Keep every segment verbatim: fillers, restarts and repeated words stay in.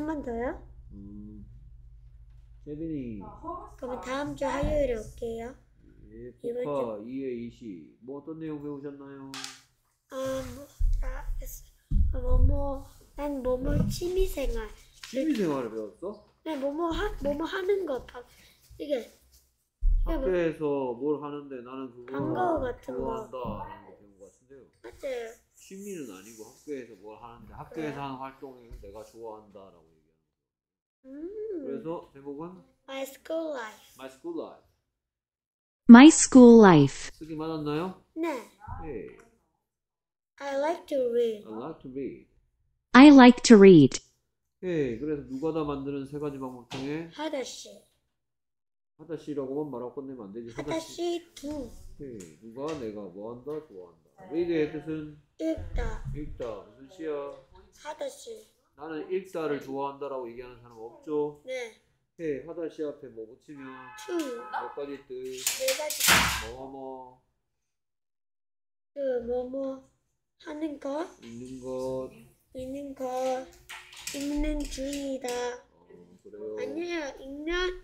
번만 더요? 음, 세빈이. 그러면 다음 주 화요일에 올게요. 예, 이번 복화 이의 이시. 뭐 어떤 내용 배우셨나요? 아, 뭐, 나, 아, 뭐뭐, 난 뭐뭐 취미생활. 취미생활을 배웠어? 네, 뭐뭐 하, 뭐뭐 하는 거. 다, 이게, 이게 뭐, 학교에서 뭘 하는데 나는 그거 방과후 같은 거. 좋아한다라는 거 배운 것 같은데요. 맞아요. 취미는 아니고 학교에서 뭘 하는데 학교에서 하는 활동을 내가 좋아한다라고 얘기하는 거. 음, 그래서 제목은 my school life. My School Life. My school life. 쓰기 맞았나요? 네, 예. I like to read. I like to read. I like to read. 예. 그래서 누가 다 만드는 세 가지 방법 중에 하다씨. 하다시라고만 말하고 끝내면 안 되지. 하다시. 하다씨 두. 예. 누가 내가 뭐 한다 좋아한다. read의 뜻은 읽다. 읽다. 무슨 시야? 하다씨. 나는 읽다를 좋아한다라고 얘기하는 사람 없죠? 네, 해 하다시 앞에 뭐 붙이면 to. 몇 가지 뜻. 네 가지. 뭐뭐 그, 뭐뭐 하는 것, 읽는 것. 읽는 것, 읽는 중이다. 어, 그래요. 아니에요, 읽는,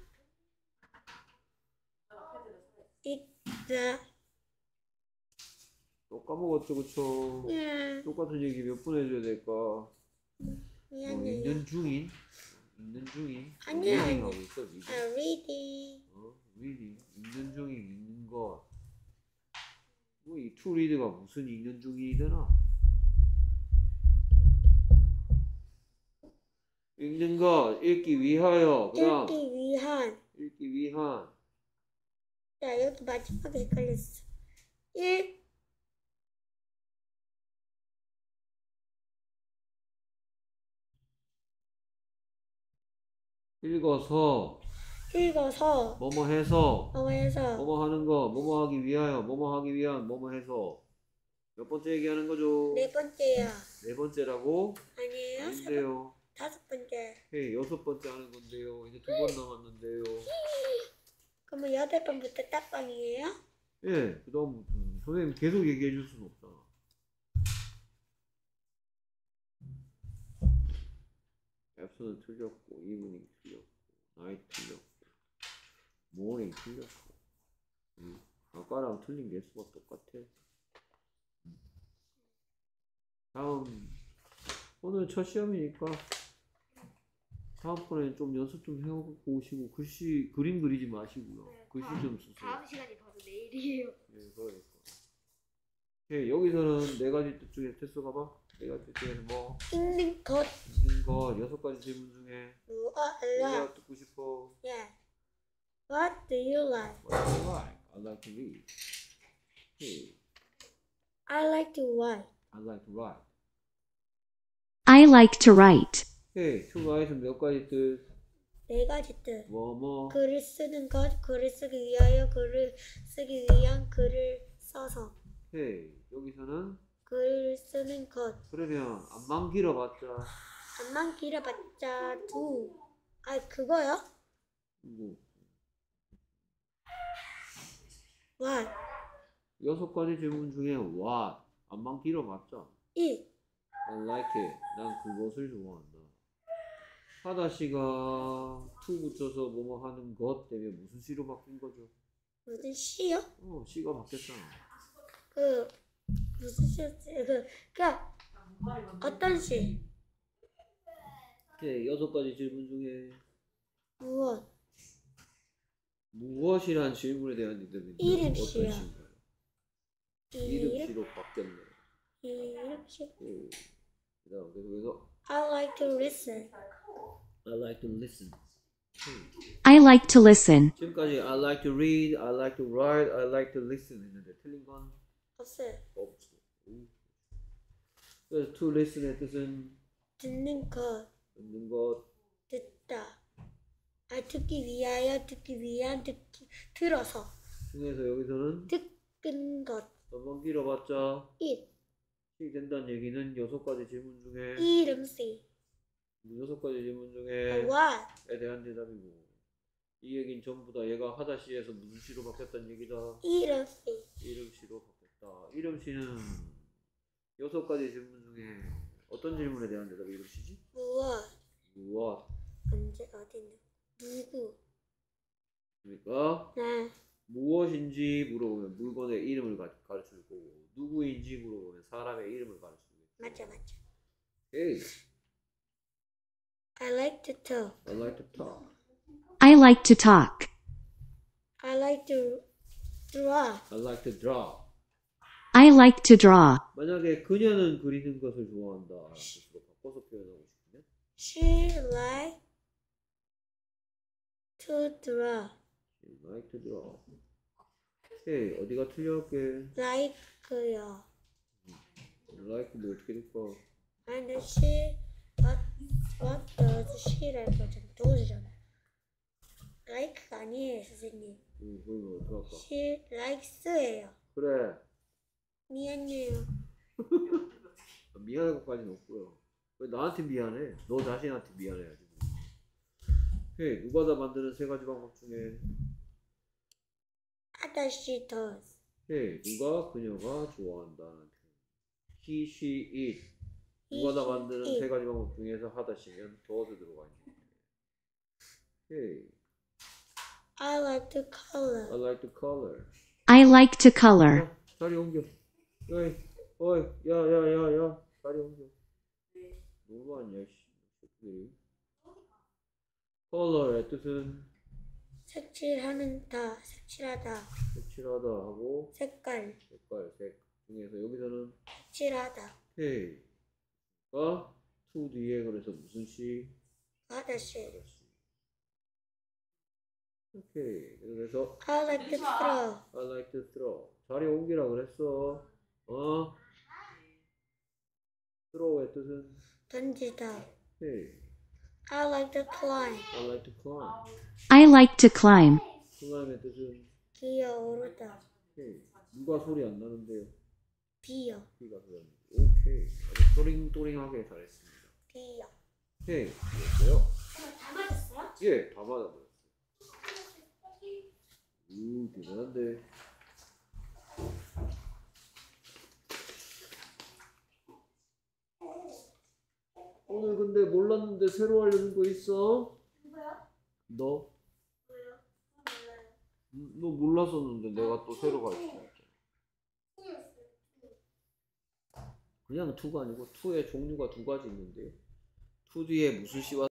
읽다. 또 까먹었죠, 그쵸? 예, 똑같은 얘기 몇 번 해줘야 될까? 어, 미안해요. 읽는 중인? 읽는 중인? 아니야, reading 아니야. 하고 있어, reading. 아, reading. 어, reading. 읽는 중인, 읽는 것. 뭐, 이 to read가 무슨 읽는 중인이 되나? 읽는 것, 읽기 위하여. 그 다음, 읽기 위한. 읽기 위한. 자, 여기 마지막에 헷갈렸어. 읽, 읽어서, 읽어서, 뭐뭐 해서, 뭐뭐 해서, 뭐뭐 하는 거, 뭐뭐 하기 위하여, 뭐뭐 하기 위한, 뭐뭐 해서. 몇 번째 얘기하는 거죠? 네 번째야. 네 번째라고? 아니에요? 세 번, 아닌데요. 다섯 번째. 예, 여섯 번째 하는 건데요. 이제 두 번 남았는데요. 그러면 여덟 번부터 딱방이에요? 예, 그 다음, 선생님 계속 얘기해 줄 수는 없잖아. 앱스는 틀렸고, 이브닝 틀렸고, 나이트 틀렸고, 모닝 틀렸고. 음, 아까랑 틀린 개수가 똑같아. 음. 다음, 오늘 첫 시험이니까 다음번에 좀 연습 좀 해오고 오시고 글씨 그림 그리지 마시고요. 글씨 좀 쓰세요. 다음 시간이 바로 내일이에요. 예, 그러니까. 예, 여기서는 네 가지 뜻 중에 테스트 가봐. 네 가지 뜻 중에서 뭐 읽는 것, 있는 거 여섯 가지 질문 중에 무엇을, 내가 듣고 싶어. 예. What do you like? What do you like? I like to read. 예, I like to write. I like to write. I like to write. 예, to write은 몇 가지 뜻? 네 가지 뜻. 뭐 뭐. 글을 쓰는 것, 글을 쓰기 위하여, 글을 쓰기 위한, 글을 써서. 예, 여기서는 글을 쓰는 것. 그러면 안만 길어봤자 안만 길어봤자 두. 아, 그거요? 뭐 What? 여섯 가지 질문 중에 what 안만 길어봤자 It. I like it. 난 그것을 좋아한다. 하다시가 to 붙여서 뭐뭐 하는 것 때문에 무슨 시로 바뀐 거죠? 무슨 시요? 어, 시가 바뀌었잖아. 그, 무슨 시였지? 그, 그, 어떤 시? 네, 여섯 가지 질문 중에 무엇? 무엇이란 질문에 대한 대답이 이름시요. 어떤 시인가요? 이름시로 바뀌었네. 이름시. 예. 그다음 계속해서 I like to listen. I like to listen. 음. I like to listen. 지금까지 I like to read, I like to write, I like to listen 했는데 틀린 건 없어요. 없어. 음. 그래서 to listen의 뜻은 듣는 것, 듣는 것. 듣다. 아, 듣기 위하여, 듣기 위한, 듣기, 들어서. 중에서 여기서는 듣는 것. 한번 길어봤자 it. 시 된다는 얘기는 여섯 가지 질문 중에 이름시. 여섯 가지 질문 중에 what? 에 대한 대답이고 이 얘기는 전부 다 얘가 하다시에서 무슨 시로 바뀌었다는 얘기다. 이름시. 이름시로 바뀌었다. 이름시는 여섯 가지 질문 중에 어떤 질문에 대한 대답이 이름시지? 무엇? what? 언제 어디 누구? 그러니까 나 무엇인지 물어보면 물건의 이름을 가, 가르칠 거고 누구인지 물어보면 사람의 이름을 가르치겠죠. 맞아 맞아. Hey, I like to talk. I like to talk. I like to talk. I like to draw. I like to draw. I like to draw. 만약에 그녀는 그리는 것을 좋아한다. 뜻으로 바꿔서 표현하고 싶으면 She like to draw. I like to draw. Hey, 어디가 틀려할게. Like요. like 뭐 어떻게 될까? And she what what does she랄 거잖아. 동사잖아. Like가 아니에요 선생님. 음, 그러면 어떡할까? She likes예요. 그래. 미안해요. 미안할 것까지는 없고요. 왜 나한테 미안해? 너 자신한테 미안해야지. 헤이, 누가 다 만드는 세 가지 방법 중에 아다시 does. 헤이, 누가 그녀가 좋아한다는 표현. he, she, it. 누가 다 he, 만드는 it. 세 가지 방법 중에서 하다시면 does 들어가 있는 헤이, I like to I color. like to color. I like to color. 야, 자리 옮겨. 어이, 어이, 야, 야, 야, 야, 자리 옮겨. 누구 아니야, 씨. 새끼들이. 컬러의 뜻은 색칠하는 다. 색칠하다. 색칠하다 하고 색깔. 색깔, 색 중에서 여기서는 색칠하다. 헤이가 to 뒤에 그래서 무슨 시? 아다시. 아저씨. 오케이. 그래서 I like to throw. I like to throw. 자리 옮기라 그랬어. 어? throw의 뜻은 던지다. 헤이. I like to climb. I like to climb. I like to climb. climb의 뜻은 기어오르다. 헤이. 누가 소리 안 나는데요? 비어. 비가 소리 안 나는데. 오케이. 아주 또링또링하게 잘했습니다. 비어. 헤이. 됐어요? 다 맞았어요? 예, 다 맞아버렸어요. 우, 대단한데. 오늘 근데 몰랐는데 새로 알려준 거 있어? 뭐요? 너? 뭐요? 몰라요. 음, 너 몰랐었는데 내가 또 새로 가르쳐줬잖아. 그냥 투가 아니고 투의 종류가 두 가지 있는데요. 투 뒤에 무슨 시와